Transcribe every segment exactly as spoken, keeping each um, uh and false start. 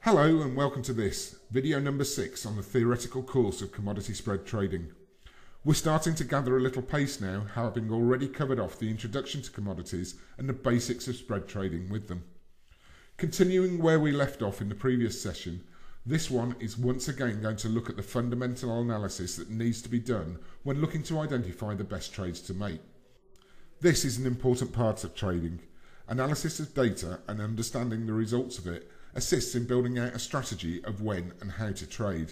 Hello and welcome to this, video number six on the theoretical course of commodity spread trading. We're starting to gather a little pace now, having already covered off the introduction to commodities and the basics of spread trading with them. Continuing where we left off in the previous session, this one is once again going to look at the fundamental analysis that needs to be done when looking to identify the best trades to make. This is an important part of trading. Analysis of data and understanding the results of it assists in building out a strategy of when and how to trade.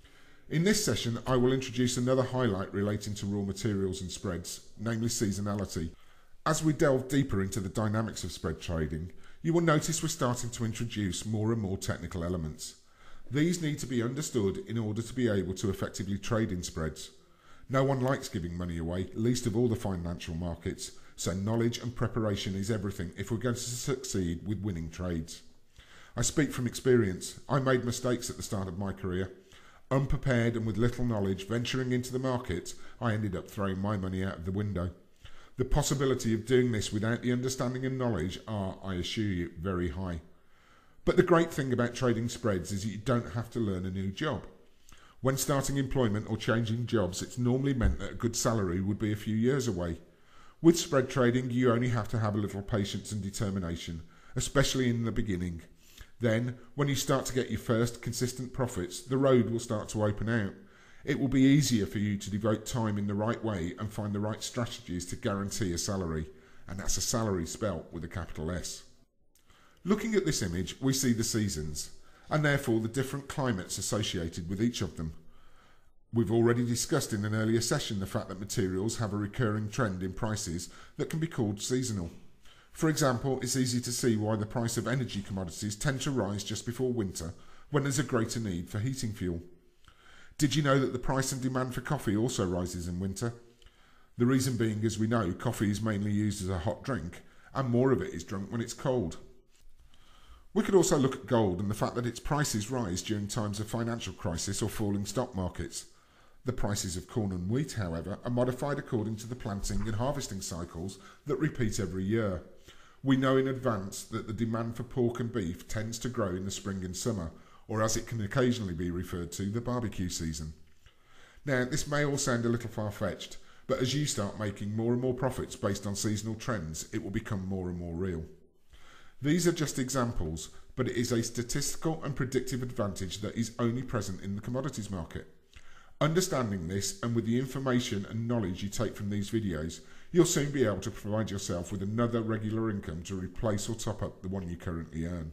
In this session, I will introduce another highlight relating to raw materials and spreads, namely seasonality. As we delve deeper into the dynamics of spread trading, you will notice we're starting to introduce more and more technical elements. These need to be understood in order to be able to effectively trade in spreads. No one likes giving money away, least of all the financial markets, so knowledge and preparation is everything if we're going to succeed with winning trades. I speak from experience. I made mistakes at the start of my career. Unprepared and with little knowledge, venturing into the market, I ended up throwing my money out of the window. The possibility of doing this without the understanding and knowledge are, I assure you, very high. But the great thing about trading spreads is that you don't have to learn a new job. When starting employment or changing jobs, it's normally meant that a good salary would be a few years away. With spread trading, you only have to have a little patience and determination, especially in the beginning. Then, when you start to get your first consistent profits, the road will start to open out. It will be easier for you to devote time in the right way and find the right strategies to guarantee a salary, and that's a salary spelt with a capital S. Looking at this image, we see the seasons, and therefore the different climates associated with each of them. We've already discussed in an earlier session the fact that materials have a recurring trend in prices that can be called seasonal. For example, it's easy to see why the price of energy commodities tend to rise just before winter when there's a greater need for heating fuel. Did you know that the price and demand for coffee also rises in winter? The reason being, as we know, coffee is mainly used as a hot drink and more of it is drunk when it's cold. We could also look at gold and the fact that its prices rise during times of financial crisis or falling stock markets. The prices of corn and wheat, however, are modified according to the planting and harvesting cycles that repeat every year. We know in advance that the demand for pork and beef tends to grow in the spring and summer, or as it can occasionally be referred to, the barbecue season. Now, this may all sound a little far-fetched, but as you start making more and more profits based on seasonal trends, it will become more and more real. These are just examples, but it is a statistical and predictive advantage that is only present in the commodities market. Understanding this, and with the information and knowledge you take from these videos, you'll soon be able to provide yourself with another regular income to replace or top up the one you currently earn.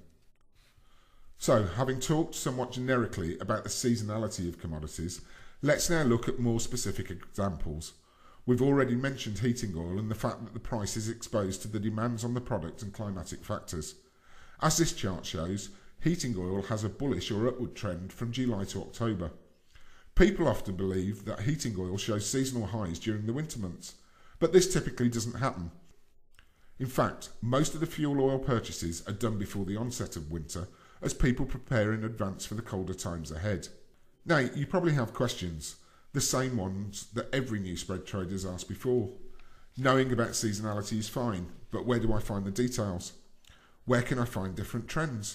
So, having talked somewhat generically about the seasonality of commodities, let's now look at more specific examples. We've already mentioned heating oil and the fact that the price is exposed to the demands on the product and climatic factors. As this chart shows, heating oil has a bullish or upward trend from July to October. People often believe that heating oil shows seasonal highs during the winter months, but this typically doesn't happen. In fact, most of the fuel oil purchases are done before the onset of winter, as people prepare in advance for the colder times ahead. Now, you probably have questions, the same ones that every new spread trader has asked before. Knowing about seasonality is fine, but where do I find the details? Where can I find different trends?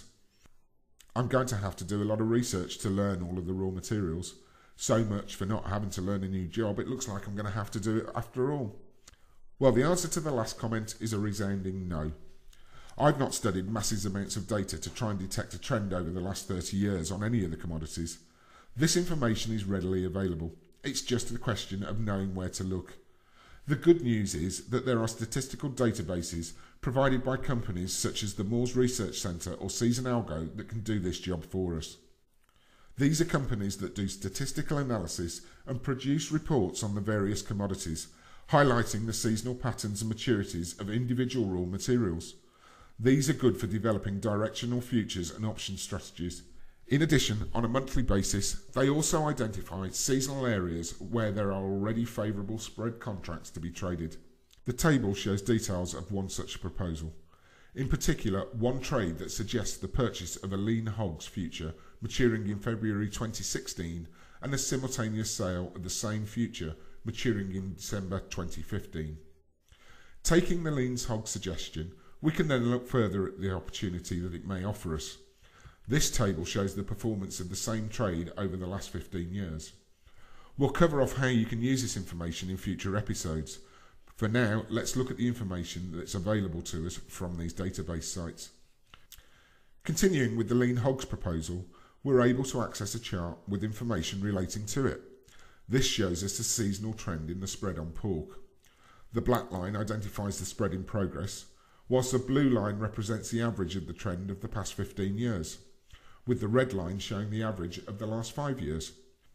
I'm going to have to do a lot of research to learn all of the raw materials. So much for not having to learn a new job, it looks like I'm going to have to do it after all. Well, the answer to the last comment is a resounding no. I've not studied massive amounts of data to try and detect a trend over the last thirty years on any of the commodities. This information is readily available. It's just a question of knowing where to look. The good news is that there are statistical databases provided by companies such as the Moores Research Centre or Seasonality that can do this job for us. These are companies that do statistical analysis and produce reports on the various commodities, highlighting the seasonal patterns and maturities of individual raw materials. These are good for developing directional futures and option strategies. In addition, on a monthly basis, they also identify seasonal areas where there are already favourable spread contracts to be traded. The table shows details of one such proposal. In particular, one trade that suggests the purchase of a lean hogs future maturing in February twenty sixteen and a simultaneous sale of the same future maturing in December twenty fifteen. Taking the lean hog suggestion, we can then look further at the opportunity that it may offer us. This table shows the performance of the same trade over the last fifteen years. We'll cover off how you can use this information in future episodes. For now, let's look at the information that's available to us from these database sites. Continuing with the lean hogs proposal, we're able to access a chart with information relating to it. This shows us the seasonal trend in the spread on pork. The black line identifies the spread in progress, whilst the blue line represents the average of the trend of the past fifteen years, with the red line showing the average of the last five years.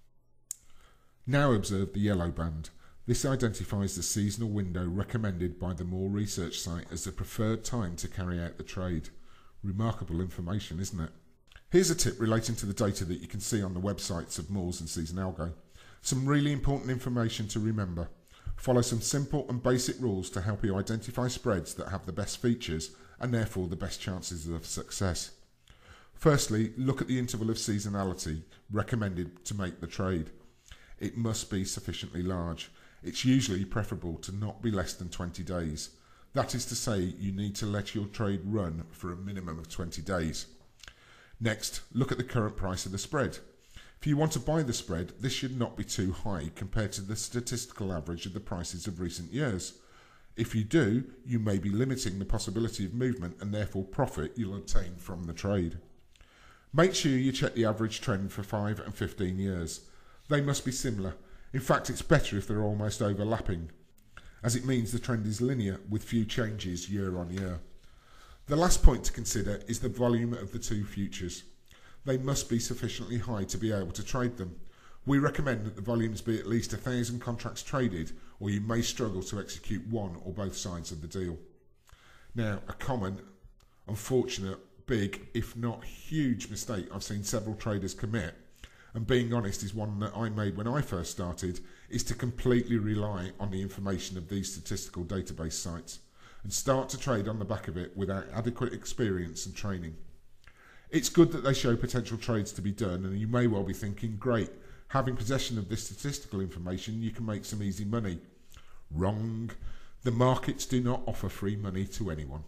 Now observe the yellow band. This identifies the seasonal window recommended by the Moore research site as the preferred time to carry out the trade. Remarkable information, isn't it? Here's a tip relating to the data that you can see on the websites of Moores and Seasonalgo. Some really important information to remember. Follow some simple and basic rules to help you identify spreads that have the best features and therefore the best chances of success. Firstly, look at the interval of seasonality recommended to make the trade. It must be sufficiently large. It's usually preferable to not be less than twenty days. That is to say, you need to let your trade run for a minimum of twenty days. Next, look at the current price of the spread. If you want to buy the spread, this should not be too high compared to the statistical average of the prices of recent years. If you do, you may be limiting the possibility of movement and therefore profit you'll obtain from the trade. Make sure you check the average trend for five and fifteen years. They must be similar. In fact, it's better if they're almost overlapping, as it means the trend is linear with few changes year on year. The last point to consider is the volume of the two futures. They must be sufficiently high to be able to trade them. We recommend that the volumes be at least a thousand contracts traded, or you may struggle to execute one or both sides of the deal. Now, a common, unfortunate, big, if not huge mistake I've seen several traders commit, and being honest is one that I made when I first started, is to completely rely on the information of these statistical database sites and start to trade on the back of it without adequate experience and training. It's good that they show potential trades to be done, and you may well be thinking, great, having possession of this statistical information you can make some easy money. Wrong. The markets do not offer free money to anyone.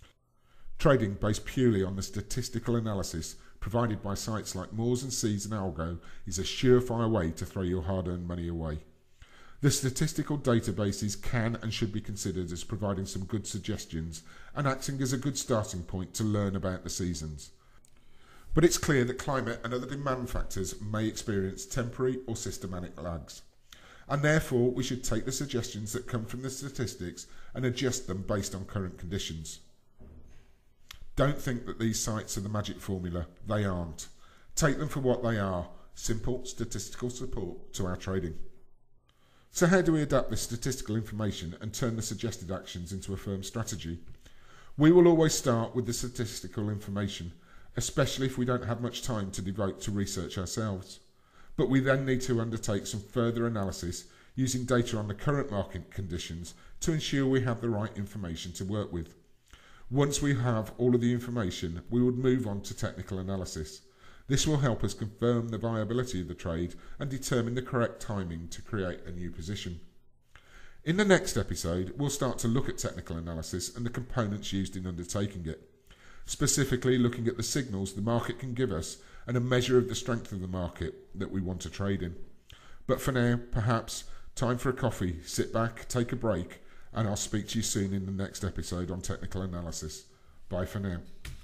Trading based purely on the statistical analysis provided by sites like Moores and Seasonalgo is a surefire way to throw your hard-earned money away. The statistical databases can and should be considered as providing some good suggestions and acting as a good starting point to learn about the seasons. But it's clear that climate and other demand factors may experience temporary or systematic lags, and therefore we should take the suggestions that come from the statistics and adjust them based on current conditions. Don't think that these sites are the magic formula. They aren't. Take them for what they are, simple statistical support to our trading. So how do we adapt this statistical information and turn the suggested actions into a firm strategy? We will always start with the statistical information, especially if we don't have much time to devote to research ourselves. But we then need to undertake some further analysis using data on the current market conditions to ensure we have the right information to work with. Once we have all of the information, we would move on to technical analysis. This will help us confirm the viability of the trade and determine the correct timing to create a new position. In the next episode, we'll start to look at technical analysis and the components used in undertaking it, specifically looking at the signals the market can give us and a measure of the strength of the market that we want to trade in. But for now, perhaps time for a coffee, sit back, take a break, and I'll speak to you soon in the next episode on technical analysis. Bye for now.